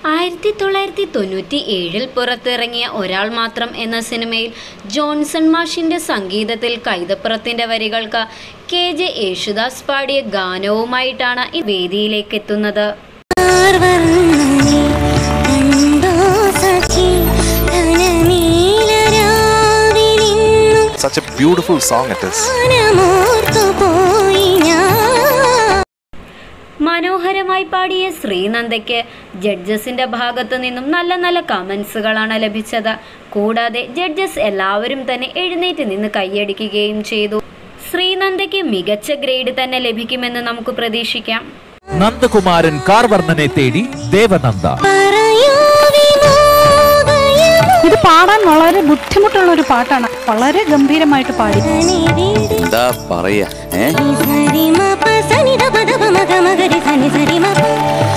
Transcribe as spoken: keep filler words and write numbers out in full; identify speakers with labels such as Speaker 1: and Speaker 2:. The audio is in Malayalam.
Speaker 1: ആയിരത്തി തൊള്ളായിരത്തി തൊണ്ണൂറ്റി ഏഴിൽ പുറത്തിറങ്ങിയ ഒരാൾ മാത്രം എന്ന സിനിമയിൽ ജോൺസൺ മാഷിൻ്റെ സംഗീതത്തിൽ കൈതപ്പുറത്തിൻ്റെ വരികൾക്ക് കെ ജെ യേശുദാസ് പാടിയ ഗാനവുമായിട്ടാണ് ഈ വേദിയിലേക്ക് എത്തുന്നത്.
Speaker 2: Such a beautiful song it is.
Speaker 1: മനോഹരമായി പാടിയ ശ്രീനന്ദയ്ക്ക് ജഡ്ജസിന്റെ ഭാഗത്തു നിന്നും നല്ല നല്ല കമൻസുകളാണ് ലഭിച്ചത്. കൂടാതെ ജഡ്ജസ് എല്ലാവരും തന്നെ എഴുന്നേറ്റ് നിന്ന് കൈയടിക്കുകയും ചെയ്തു. ശ്രീനന്ദയ്ക്ക് മികച്ച ഗ്രേഡ് തന്നെ ലഭിക്കുമെന്ന് നമുക്ക് പ്രതീക്ഷിക്കാം.
Speaker 3: നന്ദകുമാരൻ കാർവർണ്ണനെ തേടി ദേവനന്ദ.
Speaker 4: ഇത് പാടാൻ വളരെ ബുദ്ധിമുട്ടുള്ള ഒരു പാട്ടാണ്. വളരെ ഗംഭീരമായിട്ട് പാടി.
Speaker 2: എന്താ പറയാ?